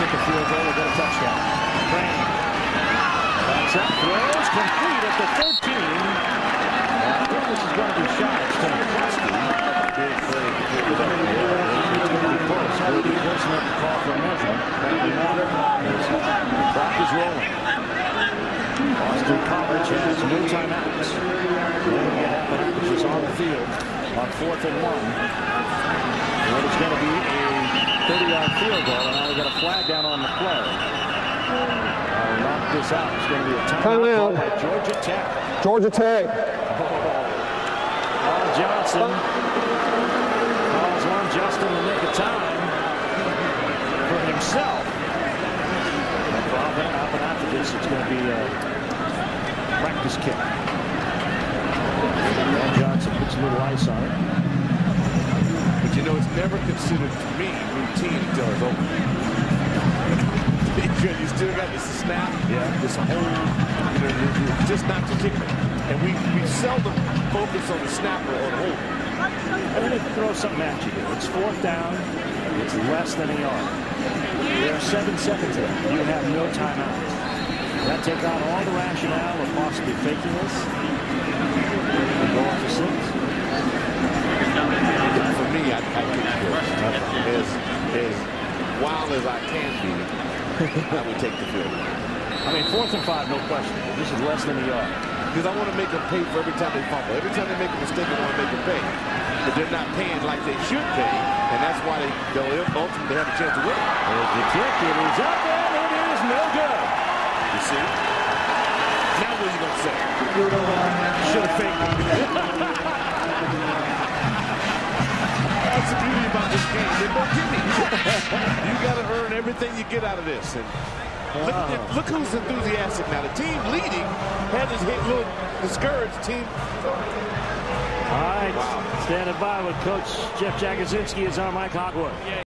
kick a field goal, we'll get a touchdown. Crane. Backs up, throws, complete at the 13. I think this is going to be shy. It's to McCluskey. Big play. It's going to be close. Would be close enough to call for a measurement. Apparently not. The clock is rolling. Boston College has no timeouts. Then we get Aponavicius on the field on 4th and 1. What is going to be a 30-yard field goal, and now we got a flag down on the play. I'll knock this out. It's going to be a timeout by Georgia Tech. Georgia Tech. Paul Johnson calls on Justin to make a time for himself. And for Aponavicius, it's going to be a practice kick. Paul Johnson puts a little ice on it. But you know, it's never considered to me routine until it's over. Because you still got this snap, this whole, you know, just not to kick it. And we seldom focus on the snapper or the holder. I'm going to throw something at you here. It's 4th down. It's less than a yard. There are 7 seconds left. You have no timeout. Does that take out all the rationale of possibly faking this? Go on for 6? For me, I think as wild as I can be, I would take the field. I mean, 4th and 5, no question. This is less than a yard. Because I want to make them pay for every time they fumble. Every time they make a mistake, I want to make them pay. But they're not paying like they should pay, and that's why they'll ultimately have a chance to win. There's the kick. It is up, and it is no good. You see? Now what are you going to say? Should have faked it. That's the beauty about this game. They don't give me. You got to earn everything you get out of this. And look who's enthusiastic now. The team leading had this hit little discouraged team. All right, standing by with Coach Jeff Jagodzinski is our Mike Hogwarts.